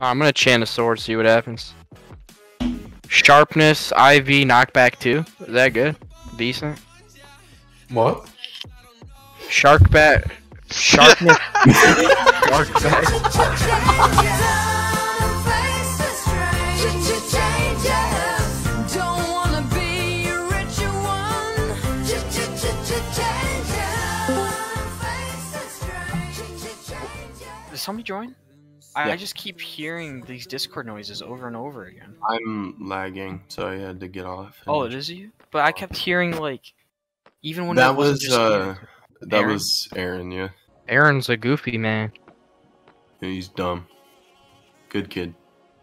I'm gonna chant a sword, see what happens. Sharpness, IV, knockback 2. Is that good? Decent. What? Sharkbat. Sharpness. Sharkbat. Did somebody join? I just keep hearing these Discord noises over and over again. I'm lagging, so I had to get off. Oh, it is you? But I kept hearing like, even when That it wasn't was just you. that Aaron? was Aaron. Yeah, Aaron's a goofy man. he's dumb. Good kid.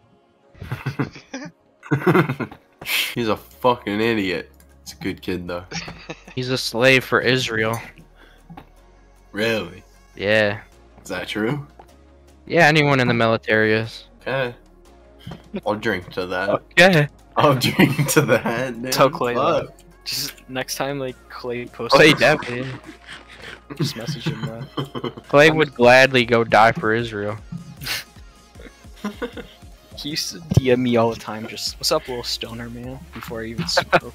He's a fucking idiot. He's a good kid though. He's a slave for Israel. Really? Yeah. Is that true? Yeah, anyone in the military is. Okay. I'll drink to that. Okay. I'll drink to that. Man. Tell Clay Fuck. that. Just next time, like Clay posts. Clay definitely. Just message him that. Clay would gladly go die for Israel. He used to DM me all the time. Just what's up, little stoner man? Before I even spoke.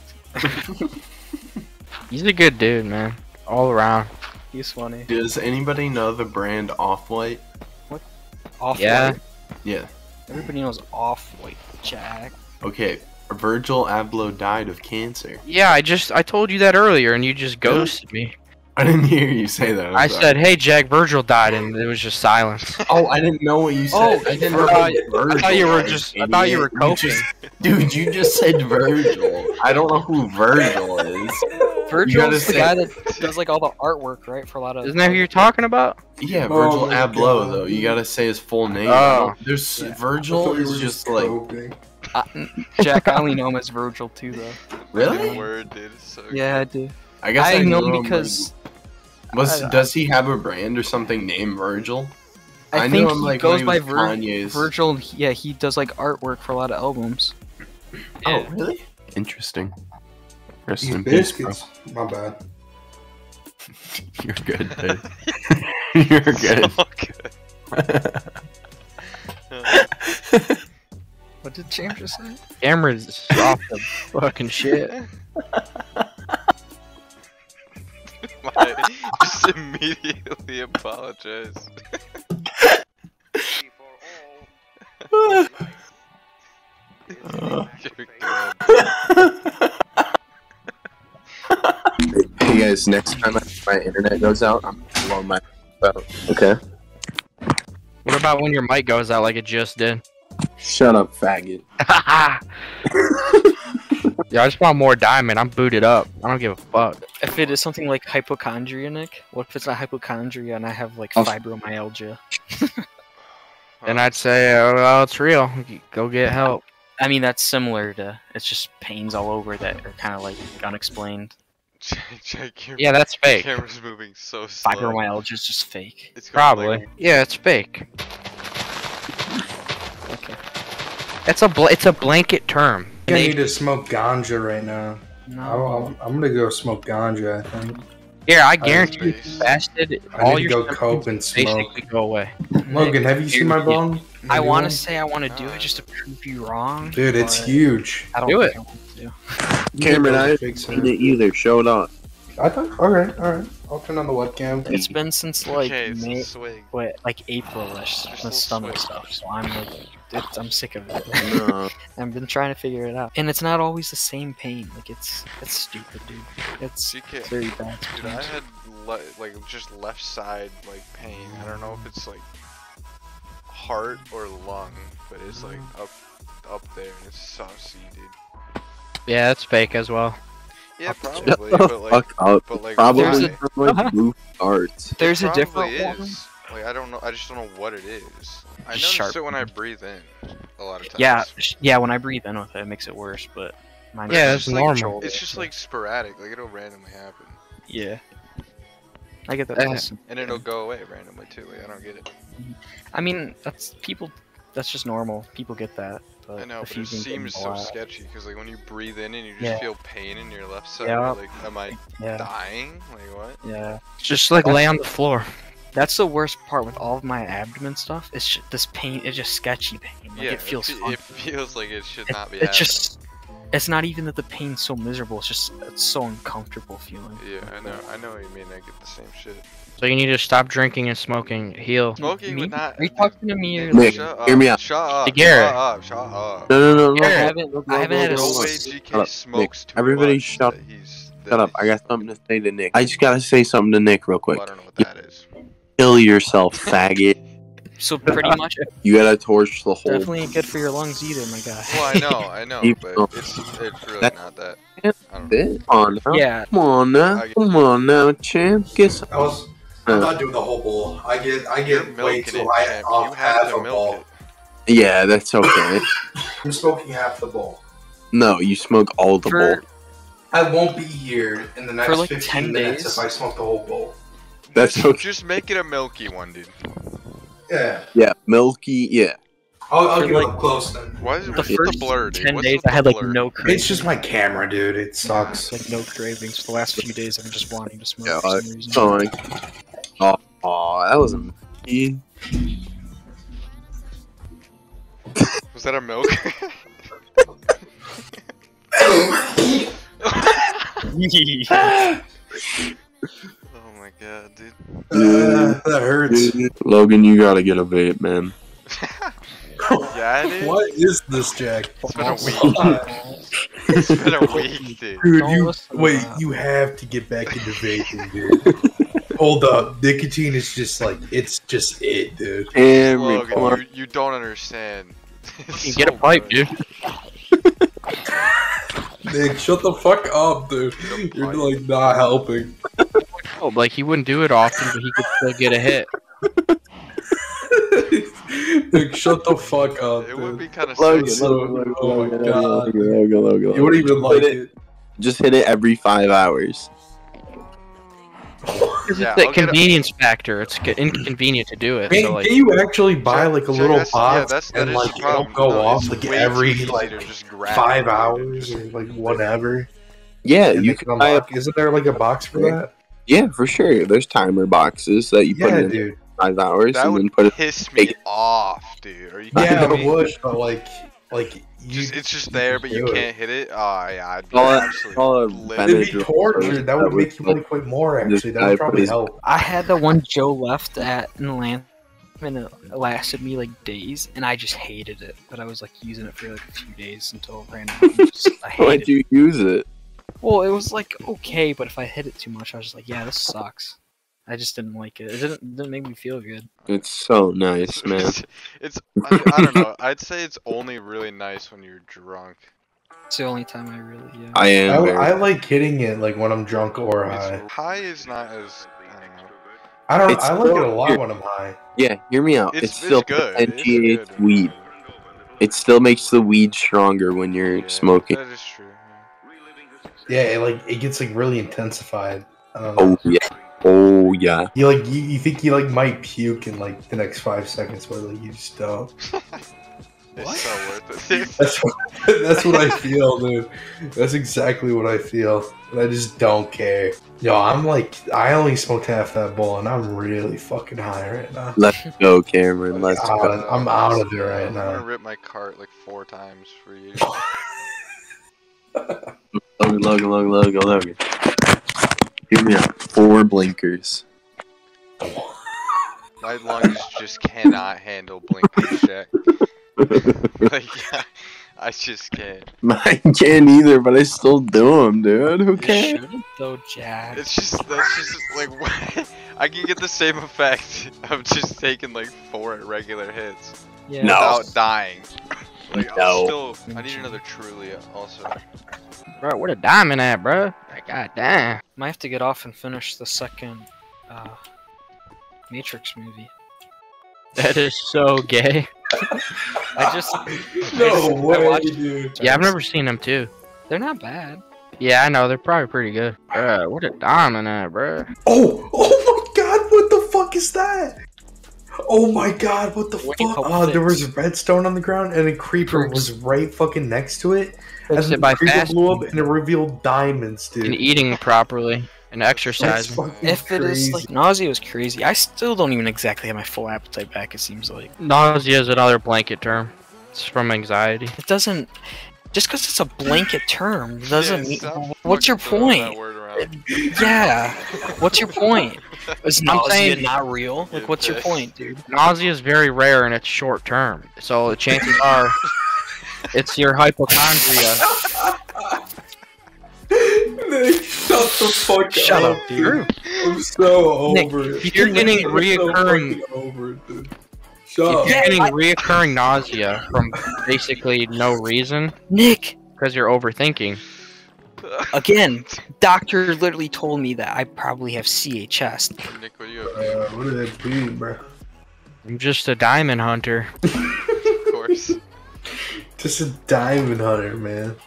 He's a good dude, man. All around. He's funny. Does anybody know the brand Off-White? Off-White. Yeah. Yeah. Everybody knows Off-White, Jack. Okay. Virgil Abloh died of cancer. Yeah, I told you that earlier, and you just ghosted me. I didn't hear you say that. I'm I sorry. said, "Hey, Jack, Virgil died," and it was just silence. Oh, I didn't know what you said. Oh, I didn't I know thought- what I thought you were Virgil just. was, I thought you were idiot. coping. Dude, you just said Virgil. I don't know who Virgil is. Virgil's the say- guy that does like all the artwork, right? For a lot of. Isn't that who you're talking about? Yeah, Oh Virgil my Abloh God. though. You gotta say his full name. Oh. There's I Virgil thought you is were just like coping. Jack, I only know him as Virgil too, though. really. Word, dude. It's so Yeah, I do. I guess I know knew him him because does he have a brand or something named Virgil? I knew think him, he like, goes when by was Kanye's. Virgil. Yeah, he does like artwork for a lot of albums. Oh, really? Interesting. Rest These in peace, bro. biscuits. My bad. You're good, dude. You're good. so good. What did James just say? Camera's off the fucking shit. Just immediately apologize. You're good. Hey guys, next time my internet goes out, I'm blowing my out. Okay? What about when your mic goes out like it just did? Shut up, faggot. Yeah, I just want more diamond. I'm booted up. I don't give a fuck. If it is something like hypochondria, Nick, what if it's not hypochondria and I have like Oh. fibromyalgia? Then I'd say, oh, well, it's real. Go get help. I mean, that's similar to. It's just pains all over that are kind of like unexplained. Jack, your Yeah, that's fake. camera's moving so slow. Fibromyalgia is just fake. It's going, Probably. like, Yeah, it's fake. Okay. It's a blanket term. I need to smoke ganja right now. No. I'm gonna go smoke ganja, I think. Here, I guarantee you, space. fasted, I all need to your go symptoms cope and smoke. basically go away. Logan, have you seen my bone? I want to to. say I want to do it just to prove you wrong. Dude, it's but huge. I don't Do think it. I want to. Cameron, I Fix didn't it. either. Show it off. I thought. Alright. I'll turn on the webcam. It's been since like okay, it's May, a swig. wait, like April-ish, Just the a stomach swig. stuff. So I'm like, I'm sick of it. No. I've been trying to figure it out, and it's not always the same pain. Like it's stupid, dude. It's GK. very bad. Dude, I had like just left side like pain. I don't know if it's like heart or lung, but it's like up there and it's saucy, dude. Yeah, it's fake as well. Yeah, Shut probably, the but like, fuck up. but like, Probably There's why? a- from like blue arts. There's It a probably different one. is. Like I don't know. I just don't know what it is. I notice Sharp. it when I breathe in a lot of times. Yeah. When I breathe in with it, it makes it worse. But mine Yeah, is that's just, normal. It's just like sporadic. Like it'll randomly happen, yeah. I get that. Eh. listen. and it'll go away randomly too. Like I don't get it. I mean, that's people. That's just normal. People get that. But I know, if but you've it been getting seems a so lot- sketchy because like when you breathe in and you just Yeah. feel pain in your left side, Yeah. you're like, am I Yeah. dying? Like what? Yeah. Just like lay on the floor. That's the worst part with all of my abdomen stuff. It's this pain. It's just sketchy pain. Like, Yeah, it feels. it feels like it should not be It's happening. just. It's not even that the pain's so miserable. It's just it's so uncomfortable feeling. Yeah, I know what you mean. I get the same shit. So you need to stop drinking and smoking. Heal. Smoking Me? would not. Are you talking to me or Nick, Shut hear up, me out. Shut up. Hey, Garrett. Shut up. No. I haven't had a. No Shut way s- GK up, smokes too Everybody much shut- that he's- that Shut up. I he's- got something to say to Nick. I just gotta say something to Nick real quick. Well, I don't know what that is. Kill yourself, faggot. So pretty much, it's You gotta torch the whole. definitely ain't good for your lungs either, my guy. Well, I know, Keep but going. it's really That- not that. I don't know. Come on now. Yeah, Come on now. Come on now, champ. Get some. I'm not doing the whole bowl. I You're get way milking too it, high champ. off You have half to a milk bowl. it. Yeah, that's okay. I'm smoking half the bowl. No, you smoke all the For- bowl. I won't be here in the next For, like, 15 10 minutes days? if I smoke the whole bowl. That's okay. Just make it a milky one, dude. Yeah. Yeah, milky. Yeah. I'll For, get like, up close then. Why is it the what's first the blur, dude? 10 What's days with I had the like blur? no cravings. It's just my camera, dude. It sucks. Like no cravings. For the last few days, I'm just wanting to smoke Yeah, for some reason. Sorry. Oh, that was a milky. Was that a milk? Oh my god, dude. That hurts. Logan, you gotta get a vape, man. Yeah, dude. What is this, Jack? It's been a week. It's been a week, dude. Dude, Don't you listen to wait. that. You have to get back into vaping, dude. Hold up, nicotine is just like it's just it, dude. Every part. Logan, you don't understand. It's You get a so pipe, good. dude. Nick, shut the fuck up, dude. You're like not helping. Oh, like he wouldn't do it often, but he could still get a hit. Nick, shut the fuck up, It would dude. be kind of Logan, sick. So- oh my god. Logan. You wouldn't even like Hit it. Just hit it every 5 hours. It's Yeah, the I'll get a- convenience factor. It's inconvenient to do it. Can, So like, can you actually buy like a Jack, little that's- box that and is like the it'll problem. go No, off it's like way every too easy like to just grab 5 it, hours dude. or like whatever? Yeah, And you they can buy a, unlock- Isn't there like a box for that? yeah, for sure. There's timer boxes that you put Yeah, in dude. 5 hours That and then would put it. piss me take it. off, dude. Are you Yeah, kidding it me? would, but like you. It's just there, but you do it. can't hit it. Oh yeah, I'd be All it- absolutely all it livid. It'd be Benadryl torture. That would that make was, you want to quit more. this Actually, that guy would put probably his- help. I had the one Joe left at in Atlanta, and it lasted me like days, and I just hated it. But I was like using it for like a few days until it ran out. and I hated Why'd it. you use it? Well, it was like okay, but if I hit it too much, I was just like, yeah, this sucks. I just didn't like it. It didn't make me feel good. It's so nice, man. It's I don't know. I'd say it's only really nice when you're drunk. It's the only time I really yeah. I am. very- I like hitting it like when I'm drunk or high. High is not as I don't know. It's I like it a still lot weird. when I'm high. Yeah, hear me out. It's still good. It's potentiates good. weed. It still makes the weed stronger when you're Yeah, smoking. That is true. Yeah, it gets like really intensified. I don't know. Oh yeah. Oh yeah. You think you like might puke in like the next 5 seconds, but like you just don't. It's so worth it. That's what I feel, dude. That's exactly what I feel, and I just don't care. Yo, I only smoked half that bowl, and I'm really fucking high right now. Let's go, Cameron. Let's go. I'm out of it right I'm gonna now. rip my cart like 4 times for you. Logan. Hear me out. 4 blinkers. My lungs just cannot handle blinking shit. Like, I just can't. Mine can't either, but I still do them, dude. Who You cares? shouldn't though, Jack. That's just like what? I can get the same effect of just taking like 4 regular hits Yeah. No. without dying. Like No. I need another Truly also. bro, where the diamond at, bro? God damn. Might have to get off and finish the second Matrix movie. That is so gay. I just No I way, watched- dude. Yeah, I've never seen them too. They're not bad. Yeah, I know they're probably pretty good. Bro, where the diamond at, bro? Oh my god, what the fuck is that? Oh my god, what the What do you fuck? call There was fix? redstone on the ground, and a creeper was right fucking next to it. Fix And it by the creeper fasting blew up, and it revealed diamonds, and dude. eating properly and exercise. fucking If it is like crazy. nausea is crazy, I still don't even exactly have my full appetite back. It seems like Nausea is another blanket term. It's from anxiety. it doesn't. Just because it's a blanket term doesn't mean. stop What's your fucking throwing that point? word around. Yeah. What's your point? Is nausea saying- not real? Like, what's your Yes. point, dude? Nausea is very rare and it's short term. So the chances are it's your hypochondria. Nick, shut the fuck Shut up, up, dude. I'm so Nick, over it. if you're getting I'm so reoccurring- fucking over it, dude. Shut up. If you're getting reoccurring nausea from basically no reason, Nick, because you're overthinking. again, doctor literally told me that I probably have CHS. Nick, what do you have? What did that do, bro? I'm just a diamond hunter. Of course. Just a diamond hunter, man.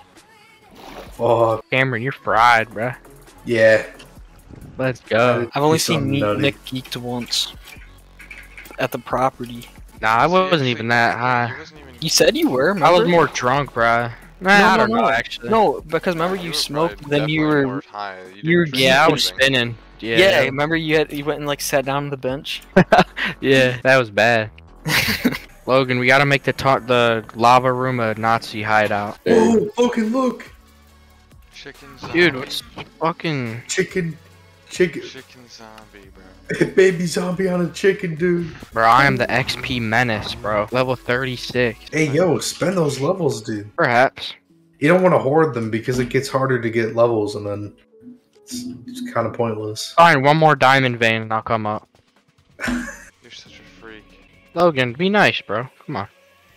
Fuck. Cameron, you're fried, bruh. Yeah. Let's go. I've only He's so seen nutty. Nick geeked once at the property. Nah, I wasn't even that high. He wasn't even- You said you were. I was remember? more drunk, bruh. Nah, No, I no, don't know, no. actually. No, because remember you were smoked, probably then you definitely were. more high. you were- didn't drink Yeah, I was anything. spinning. Yeah, remember you went and like sat down on the bench. Yeah, that was bad. Logan, we gotta make the lava room a Nazi hideout. Oh, fucking look. Chicken Dude, zombie. what's fucking... Chicken. Chicken zombie, bro. Baby zombie on a chicken, dude. Bro, I am the XP menace, bro. Level 36. Hey, yo, spend those levels, dude. Perhaps. You don't want to hoard them because it gets harder to get levels, and then it's kind of pointless. Fine, one more diamond vein and I'll come up. You're such a freak. Logan, be nice, bro. Come on.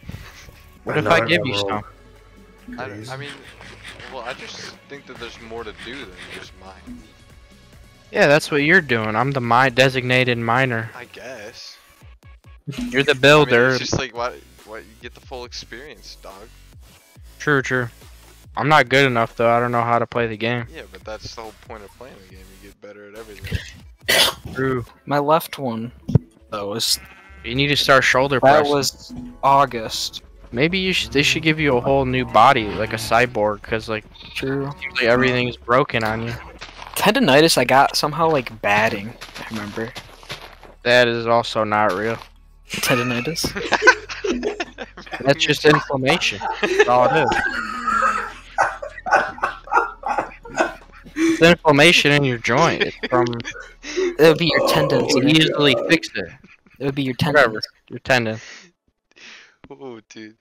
What if I Another give you emerald. some? Crazy. I mean, well, I just think that there's more to do than just mine. Yeah, that's what you're doing. I'm the designated miner. I guess. You're the I mean, builder. it's just like, what you get the full experience, dog. True, true. I'm not good enough, though. I don't know how to play the game. Yeah, but that's the whole point of playing the game. You get better at everything. True. My left one, though, was You need to start shoulder that pressing. was August. Maybe they should give you a whole new body, like a cyborg, because like True. seems like everything is broken on you. Tendonitis, I got somehow like batting. I remember That is also not real. tendonitis. That's just inflammation. That's all it is. It's inflammation in your joint. It's from It would be your tendons. you Nick. easily fix it. It would be your Whatever. tendons. Your tendon. Oh, dude.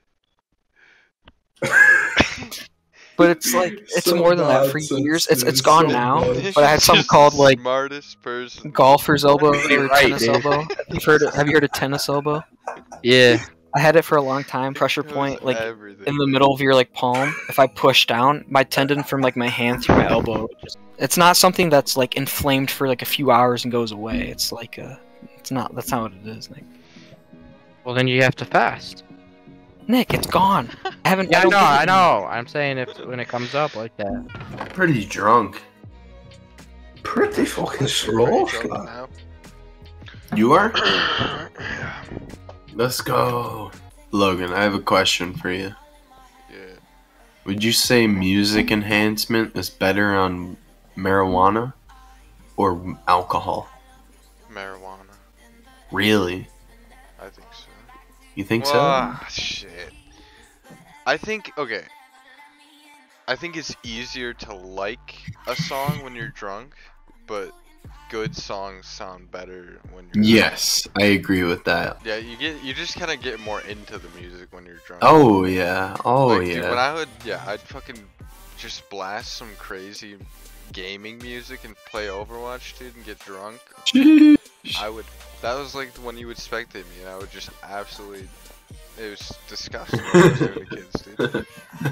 But it's like it's So more than that for nonsense, years. dude. It's gone So now. nonsense. But I had something called like Smartest person. golfer's elbow or Right, tennis dude. elbow. Have you heard of tennis elbow? Yeah. I had it for a long time. Pressure It was point, like everything. in the middle of your like palm. If I push down, my tendon from like my hand through my elbow. It's not something that's like inflamed for like a few hours and goes away. It's like it's not. That's not what it is, Nick. Well, then you have to fast. Nick, it's gone. I haven't. Yeah, I don't know. think I it- know. I'm saying if when it comes up like that. Pretty drunk. Pretty fucking Are slow. you drunk now? You are? Yeah. Let's go. Logan, I have a question for you. Yeah. Would you say music enhancement is better on marijuana or alcohol? Marijuana. Really? I think so. You think Ah, shit. I think, okay. I think it's easier to like a song when you're drunk, but good songs sound better when so? you're Yes, I agree with that. Yeah, you just kind of get more into the music when you're drunk. Oh yeah. Oh Like, dude, yeah. when I'd fucking just blast some crazy gaming music and play Overwatch, dude, and get drunk. That was like when you would spectate me, and I would just absolutely, it was disgusting what I was doing to kids, dude.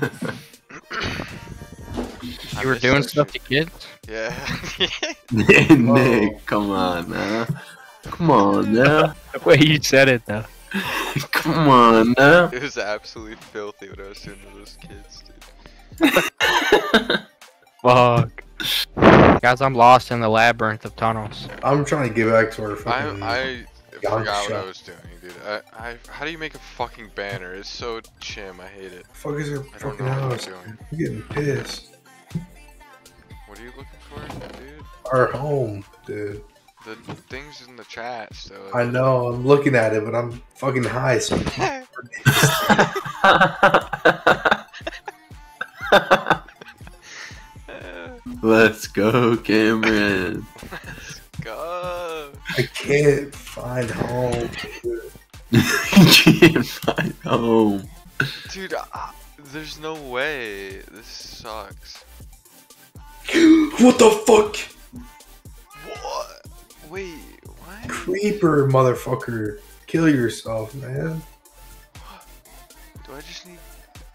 I You were miss doing that stuff to shit. kids. Yeah. Nick, come on now. Come on now. The way you said it, though. Come on now. It was absolutely filthy what I was doing to those kids, dude. Fuck. Guys, I'm lost in the labyrinth of tunnels. I'm trying to get back to our fucking. I Young forgot what I shot. was doing, dude. How do you make a fucking banner? It's so chim. I hate it. Fuck is our I don't fucking know what I'm house? doing. I'm getting pissed. What What are you looking for, dude? Our home, dude. The things in the chat still. I know, I'm looking at it, but I'm fucking high, so Let's go, Cameron. Let's go. I can't find home. Dude. You can't find home. Dude, there's no way. This sucks. What the fuck? What? Wait, what? Creeper, motherfucker. Kill yourself, man. Do I just need...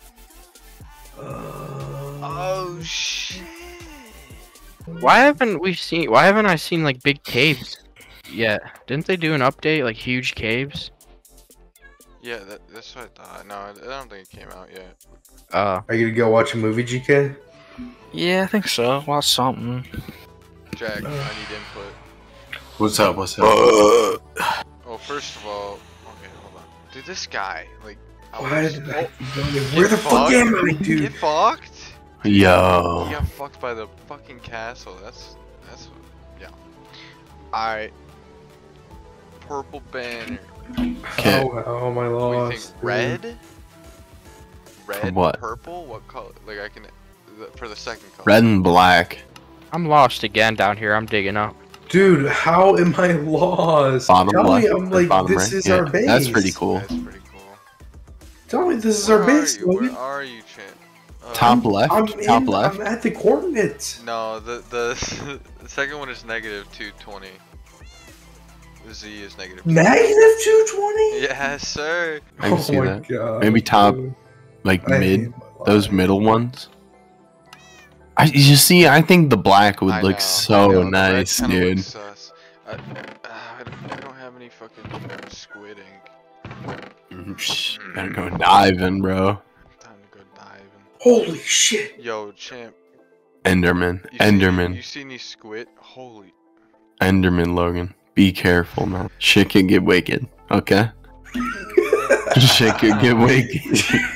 Oh, Oh, shit. Why haven't I seen like big caves yet? Didn't they do an update like huge caves? Yeah, that's what I thought. No, I don't think it came out yet. Are you gonna go watch a movie, GK? Yeah, I think so. Watch something. Jack, I need input. What's up? What's up? Oh, first of all... Okay, hold on. Dude, this guy, like... Why did I keep going? Where the fuck am I, dude? Get fucked? Yo. You got fucked by the fucking castle. That's yeah. Alright. Purple banner. Okay. Oh, my What do you lost. think? Red? Red? What? Purple? What color? Like I can for the second color. Red and black. I'm lost again down here. I'm digging up. Dude, how am I lost? Bottom Tell left. me I'm or like, bottom this right. is Yeah, our base. That's pretty cool. That's pretty cool. Tell me this is our base, Where Logan. are you, Chan? Top left. Top left. I'm at the coordinates. No, the the second one is -220. The Z is -220. Negative 220? Yes, sir. I can see my that. God, Maybe top, dude. like I mid. hate my life. Those middle ones. You see, I think the black would I look know, so I know, the red nice, kinda dude. looks sus. I don't have any fucking squid ink. Better go diving, bro. Time to go diving. Holy shit. Yo, champ. Enderman. You Enderman. you see any squid? Holy. Enderman, Logan. Be careful, man. Shit can get wicked, okay? Shit can get wicked.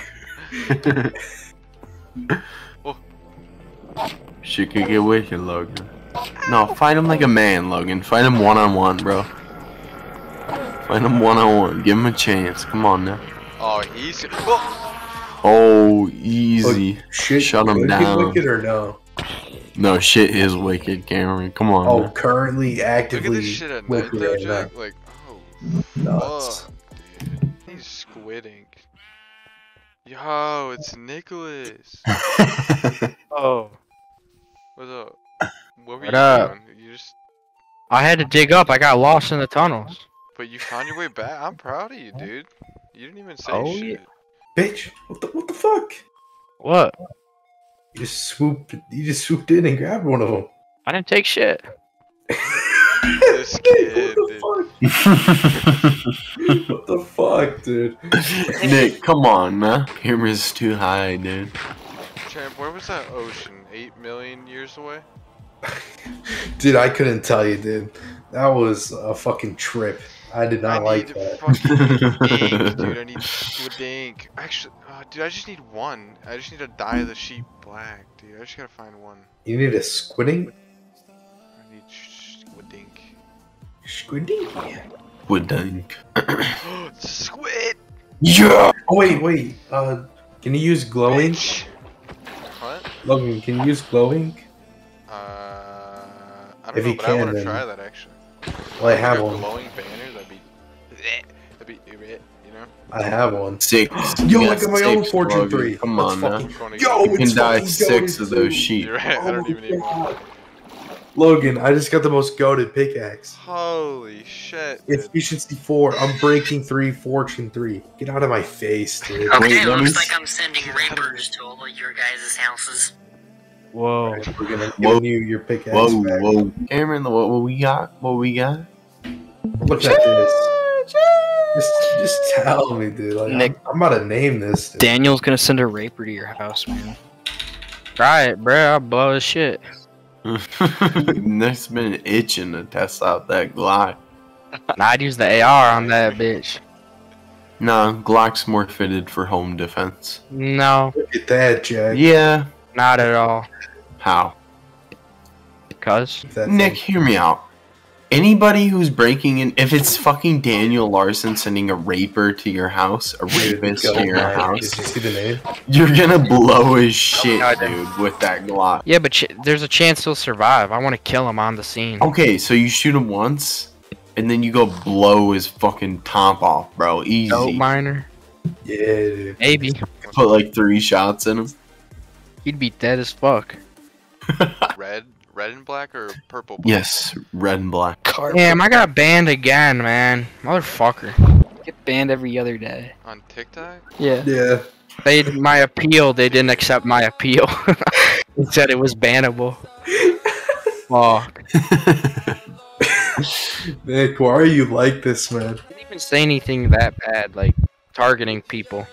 Shit can get wicked, Logan. No, fight him like a man, Logan. Fight him one-on-one, bro. Fight him one-on-one. Give him a chance. Come on now. Oh, he's. Oh, Oh, easy. Shit, Shut him wicked, down. Wicked or no? No, shit is wicked, Cameron. Come on. Oh, man. currently, look actively. at this shit at night, wicked though, right Jack. Like, oh, now. Nuts. fuck, dude. He's squid ink. Yo, it's Nicholas. Oh. What's up? What were What you up? doing? You just. I had to dig up. I got lost in the tunnels. But you found your way back. I'm proud of you, dude. You didn't even say Oh, shit. yeah. Bitch, what the fuck? What? You just swooped in and grabbed one of them. I didn't take shit. This kid, dude. What the fuck, dude? Nick, come on, man. Camera's too high, dude. Champ, where was that ocean? 8 million years away? Dude, I couldn't tell you, dude. That was a fucking trip. I did not like need that. fucking ink, dude. I need squid ink. Actually, dude, I just need one. I just need to dye the sheep black, dude. I just gotta find one. You need a squidding? I need squid ink. Squidding? Wood dunk. Squid! Yeah! Oh, wait. Can you use glowing? Bitch. What? Logan, can you use glowing? I don't If know, you but I can, want to then- try that actually. Well, I Like have a one. glowing banner, that'd be, you know? I have one. 6. Yo, You I got got my own 6, Fortune Logan. 3. Come Let's on, man. fucking- Which one are Yo, you You can it's dye fucking 6 of goated, those too. sheep. You're right, I don't Oh even need my one. God. Logan, I just got the most goated pickaxe. Holy shit, dude. Efficiency 4. I'm breaking 3, Fortune 3. Get out of my face, dude. Wait, Okay, let me looks s- like I'm sending rapers to all of your guys' houses. Whoa. We're gonna Whoa. give you your pickaxe Whoa, back. whoa. Cameron, what we got? What we got? Look at this. Just tell me, dude. Like, Nick. I'm about to name this. Dude. Daniel's gonna send a raper to your house, man. Try it, bro. I'll blow his shit. Nick's been itching to test out that Glock. Nah, I'd use the AR on that bitch. Nah, Glock's more fitted for home defense. No, Look at that, Jack. Yeah. not at all. How? cuz. That Nick, thing. hear me out. Anybody who's breaking in, if it's fucking Daniel Larson sending a raper to your house, a rapist Go, to your man. house, Did you see the name? you're gonna blow his shit, God. dude, with that Glock. Yeah, but there's a chance he'll survive. I want to kill him on the scene. Okay, so you shoot him once, and then you go blow his fucking top off, bro. Easy. Dope miner. Yeah, dude. Maybe. Put like 3 shots in him. He'd be dead as fuck. Red and black or purple? Black? Yes, red and black. Damn, I got banned again, man. Motherfucker. Get banned every other day. On TikTok? Yeah. Yeah. They didn't accept my appeal. They said it was bannable. Fuck. Nick, why are you like this, man? I didn't even say anything that bad, like targeting people.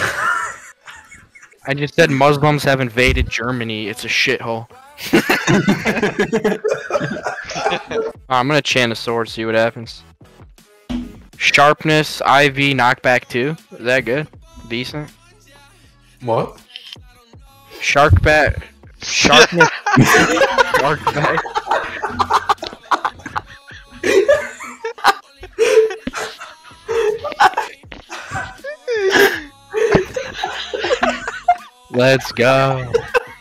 I just said Muslims have invaded Germany. It's a shithole. I'm gonna chant a sword, see what happens. Sharpness, IV, knockback 2. Is that good? Decent. What? Sharkback. Sharpness. Sharkback. Let's go.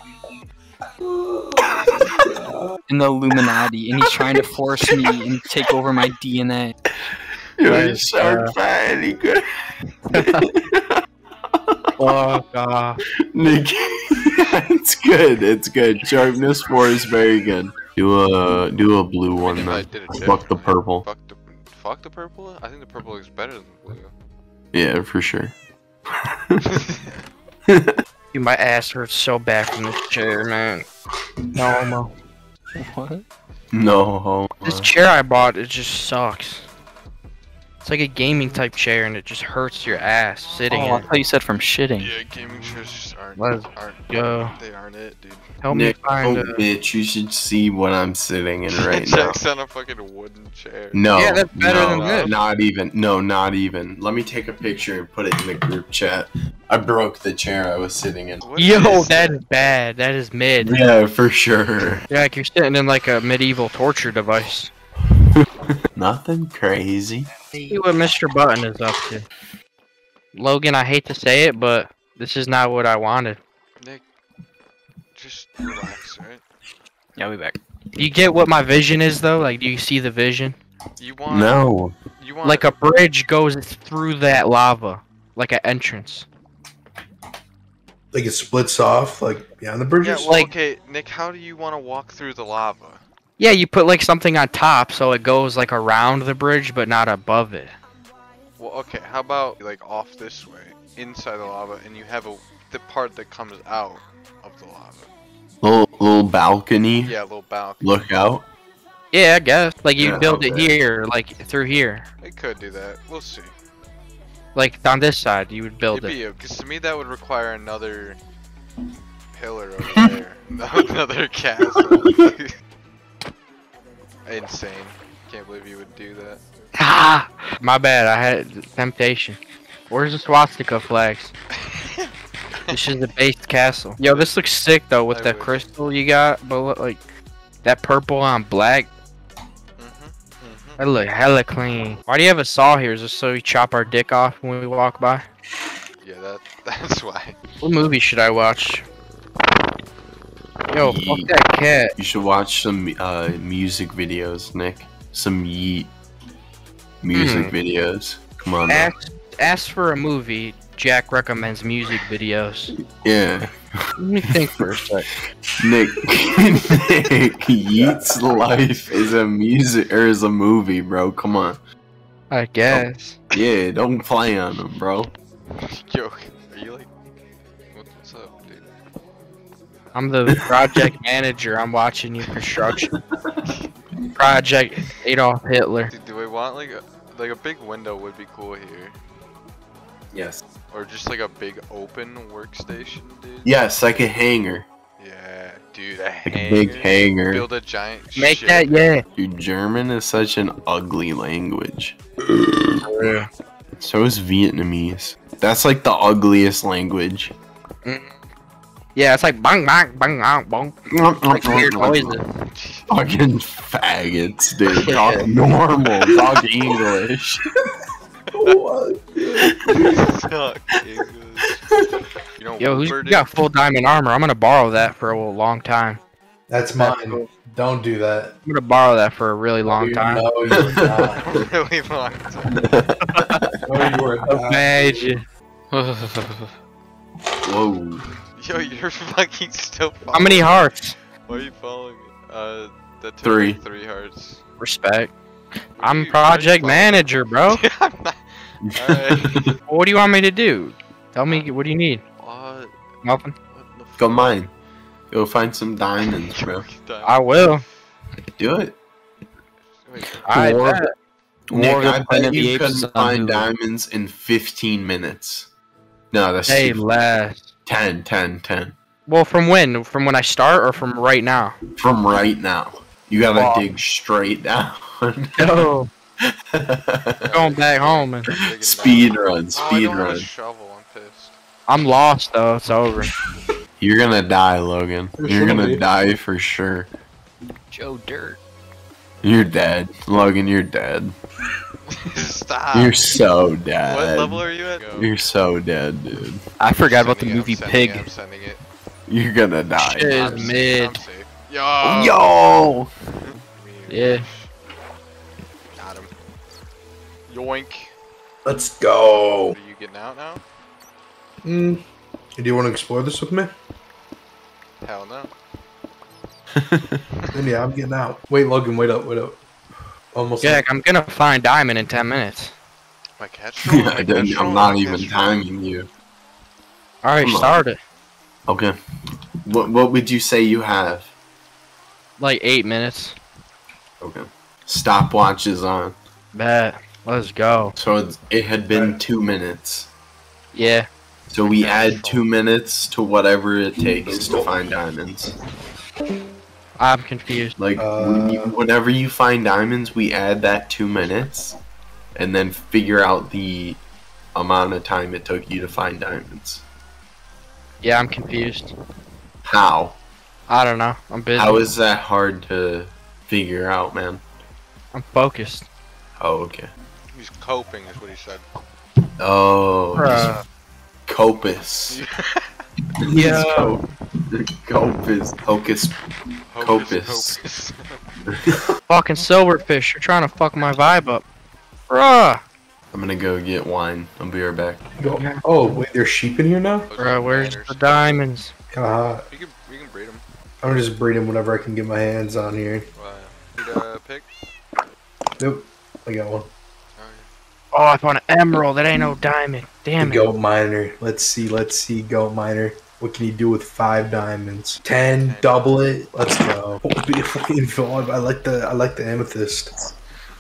In the Illuminati, and he's trying to force me and take over my DNA. You're so funny, good. Fuck off. Nick, it's good. It's good. Sharpness 4 is very good. Do a blue one I then. did it Fuck the differently. purple. Fuck the purple? I think the purple looks better than the blue. Yeah, for sure. Dude, my ass hurts so bad from this chair, man. No homo. What? No homo. This chair I bought, it just sucks. It's like a gaming type chair and it just hurts your ass sitting Oh, in I it. thought you said from shitting. Yeah, gaming chairs just aren't Let's go. they aren't it, dude. Help me Nick, find oh a... bitch, you should see what I'm sitting in right now. Jack's on a fucking wooden chair. No, Yeah, that's better no, than this. not even. No, not even. Let me take a picture and put it in the group chat. I broke the chair I was sitting in. What Yo, is that is bad. That is mid. Yeah, for sure. Yeah, like you're sitting in like a medieval torture device. Nothing crazy. See what Mr. Button is up to. Logan, I hate to say it, but this is not what I wanted. Nick, just relax, right? Yeah, we back. You get what my vision is, though? Like, do you see the vision? You want No. you want Like a bridge goes through that lava. Like an entrance. Like it splits off, like beyond the yeah, bridges? well, like- okay, Nick, how do you want to walk through the lava? Yeah, you put like something on top so it goes like around the bridge but not above it. Well, okay, how about like off this way, inside the lava, and you have the part that comes out of the lava. Little balcony. Yeah, a little balcony. Look out. Yeah, I guess. Like you Yeah, build it okay. here, like through here. They could do that. We'll see. Like on this side, you would build It'd it. be because to me that would require another pillar over there, another castle. Insane. Can't believe you would do that. Ah! My bad, I had temptation. Where's the swastika flags? This is the base castle. Yo, this looks sick though with I that wish. crystal you got, but look, like that purple on black. That look hella clean. Why do you have a saw here? Is this so we chop our dick off when we walk by? Yeah, that's why. What movie should I watch? Yo, fuck Yeet. that cat. You should watch some music videos, Nick. Some Yeet music videos. Come on. now. Ask for a movie. Jack recommends music videos. Yeah. Let me think for a sec. Nick, Nick, Yeet's life is a music or is a movie, bro. Come on. I guess. Yeah, don't play on them, bro. Yo, are you like, what's up, dude? I'm the project manager. I'm watching your construction. Project Adolf Hitler. Do we want like a big window would be cool here, Yes. or just like a big open workstation, dude? Yes, like a hanger. Yeah, dude, a Like a hanger. big hanger. Build a giant. Make ship. that, yeah. Dude, German is such an ugly language. Yeah. So is Vietnamese. That's like the ugliest language. Yeah, it's like bang bang bang bang bang. Like weird noises. Fucking faggots, dude. Talk normal. Talk English. What? Suck, English. You know, Yo, who's Woodward got full diamond armor? I'm gonna borrow that for a long time. That's mine. Don't do that. I'm gonna borrow that for a really long time. No, you're not. really long time. No, you are not. Imagine. Whoa. Yo, you're fucking still following. How many hearts? Why are you following me? That took 3. 3 hearts. Respect. What I'm are you project following? manager, bro. I'm not. Alright. What do you want me to do? Tell me, what do you need? Nothing. What the fuck? Go mine. Go find some diamonds, bro. I will. Do it. Wait, I War- bet. Nick, War of I the Planet bet of the you Apes is couldn't on find Hulu. diamonds in 15 minutes. No, that's Hey, too- last. 10. Well, from when? From when I start or from right now? From right now. You gotta Wow. dig straight down. No. Going back home and digging Speed down. run, Oh, I speed don't have a run. shovel. I'm pissed. I'm lost though. It's over. You're gonna die, Logan. For You're sure, gonna dude. die for sure. Joe Dirt. You're dead. Logan, you're dead. Stop. You're so What dead. level are you at? Go. You're so dead, dude. I forgot about the Sending it, movie I'm sending it, Pig. I'm sending it. You're gonna die. Shit is I'm mid. safe. Yo. Yo! Yeah. Got him. Yoink. Let's go. Are you getting out now? Do you want to explore this with me? Hell no. Then yeah, I'm getting out. Wait, Logan, wait up. Almost. Jack, I'm gonna find diamond in 10 minutes. My cat's trolling. My cat's I'm trolling, not my even cat's trolling. timing you. Alright, Come on. start it. Okay. What would you say you have? Like 8 minutes. Okay. Stopwatch is on. Bet. Let's go. So it had been 2 minutes. Yeah. So we add 2 minutes to whatever it takes to find diamonds. I'm confused. Like, whenever you find diamonds, we add that 2 minutes, and then figure out the amount of time it took you to find diamonds. Yeah, I'm confused. How? I don't know. I'm busy. How is that hard to figure out, man? I'm focused. Oh, okay. He's coping, is what he said. Oh, Bruh. Copus. Yo. Copus. Hocus. Hocus Copus. pocus. Fucking silverfish. You're trying to fuck my vibe up. Bruh. I'm gonna go get wine. I'll be right back. Go. Oh wait, there's sheep in here now. Bruh, where's the diamonds? Kind of hot. We can breed him. I'm gonna just breed them whenever I can get my hands on here. Need a pig? Nope, I got one. Oh, I found an emerald. That ain't no diamond. Damn The it. goat miner. Let's see, goat miner. What can you do with 5 diamonds? 10, double it. Let's go. Oh, be a fucking villain. I like the amethyst.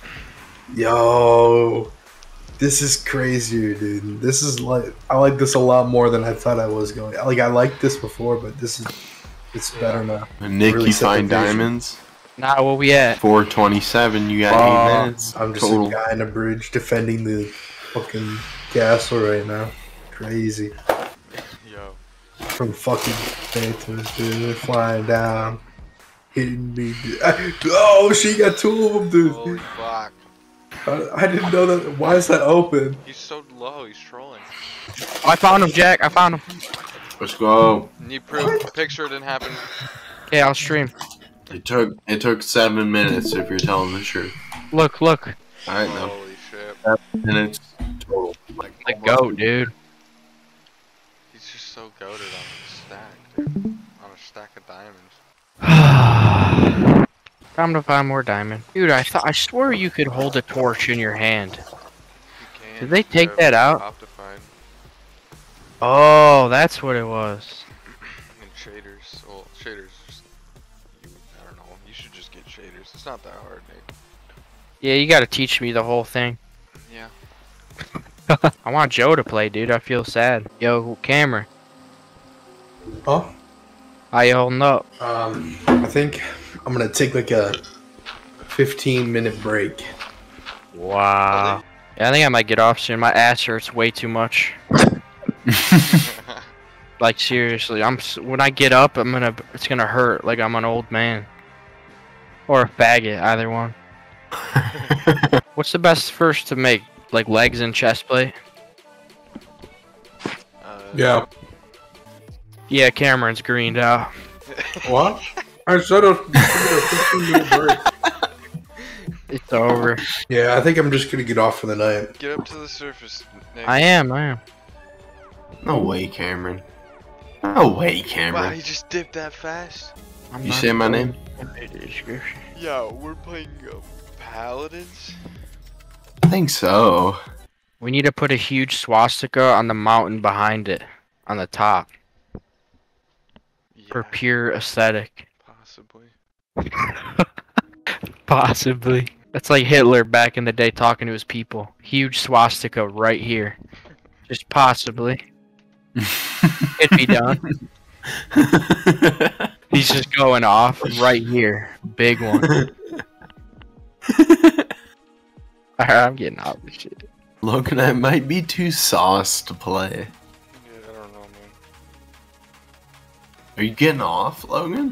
Yo, this is crazier, dude. This is like I like this a lot more than I thought I was going. Like I liked this before, but it's better now. Nick, Really you set the find vision. diamonds? Nah, where we at? 4:27. You got 8 minutes. I'm just total. a guy in a bridge defending the fucking castle right now. Crazy. Yo. From fucking phantoms, dude, flying down, hitting me. Dude. Oh, she got 2 of them, dude. Holy fuck. I didn't know that. Why is that open? He's so low, he's trolling. Oh, I found him, Jack. I found him. Let's go. Need proof. Picture it didn't happen. Okay, I'll stream. It took 7 minutes if you're telling the truth. Look. Alright, now Holy shit. minutes total. The goat, dude. He's just so goated on the stack, dude. On a stack of diamonds. Time to find more diamond. Dude, I swear you could hold a torch in your hand. You can. Did they take that out? Optified. Oh, that's what it was. And shaders. Well, shaders just. I don't know. You should just get shaders. It's not that hard, Nate. Yeah, you gotta teach me the whole thing. Yeah. I want Joe to play, dude. I feel sad. Yo, Cameron, Huh? how you holding up? I think I'm gonna take like a 15-minute break. Wow. Yeah, I think I might get off soon. My ass hurts way too much. Like seriously, when I get up, it's gonna hurt like I'm an old man. Or a faggot, either one. What's the best first to make? Like legs and chest plate? Yeah. Yeah, Cameron's greened out. What? I said a 15-minute break. It's over. Yeah, I think I'm just gonna get off for the night. Get up to the surface, Nick. I am. No way, Cameron. No way, Wow, Cameron. he just dipped that fast. I'm You not say my going name? in the description. Yo, we're playing Paladins? I think so. We need to put a huge swastika on the mountain behind it, on the top, for Yeah, pure aesthetic. possibly. Possibly. That's like Hitler back in the day talking to his people. Huge swastika right here. Just possibly. Could be done. He's just going off right here. Big one. Alright, I'm getting off this shit. Logan, that might be too sauce to play. Yeah, I don't know, man. Are you getting off, Logan?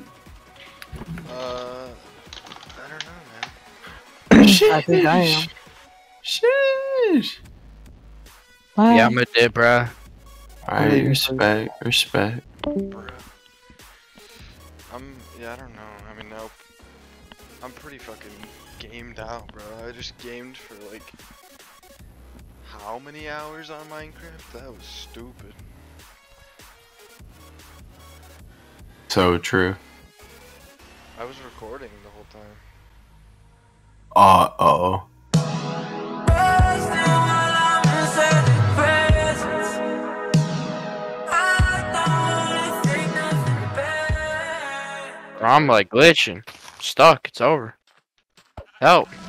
I don't know, man. Sheesh. I think I am. Sheesh. Yeah, I'm a dip, bruh. Alright, respect. Bruh. Yeah, I don't know. I mean, nope. I'm pretty fucking gamed out, bro. I just gamed for like how many hours on Minecraft? That was stupid. So true. I was recording the whole time. Uh-oh. I'm like glitching. Stuck. It's over. Help.